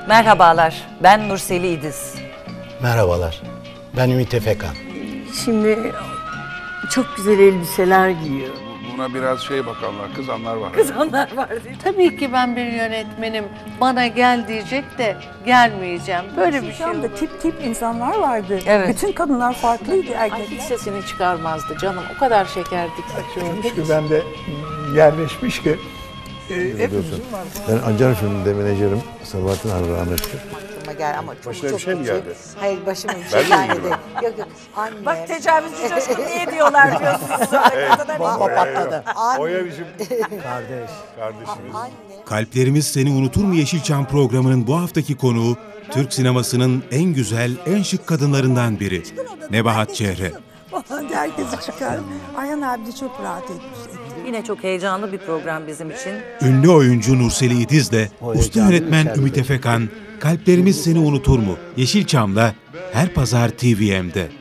Merhabalar, ben Nurseli İdiz. Merhabalar, ben Ümit Efekan. Şimdi çok güzel elbiseler giyiyor. Buna biraz bakanlar, kızanlar var. Kızanlar var değil mi? Tabii ki ben bir yönetmenim. Bana gel diyecek de gelmeyeceğim. Böyle bir şey olur. Tip insanlar vardı. Evet. Bütün kadınlar farklıydı Ay, erkekler. hiç sesini çıkarmazdı canım. O kadar şekerdik. Çünkü ben de yerleşmiş ki Hepimizin var. Ben Acar filminde menajerim Sabahattin abi rahmetli. Gel ama çok Başına bir şey mi geldi? Hayır başıma bir Ben şey mi gelmedi. yiyorum? Yok anne. Bak tecavüzcü coşkun niye diyorlar diyorsunuz. Bomba patladı. Oya bizim Kardeş. kardeşimiz. Kalplerimiz Seni Unutur mu Yeşilçam programının bu haftaki konuğu, Türk sinemasının en güzel, en şık kadınlarından biri. Nebahat Çehre. Herkesi çıkar. Ayhan abi de çok rahat etmiş. Yine çok heyecanlı bir program bizim için. Ünlü oyuncu Nurseli İdiz de usta yönetmen Ümit Efekan, Kalplerimiz Seni Unutur mu Yeşilçam'da her pazar TVM'de.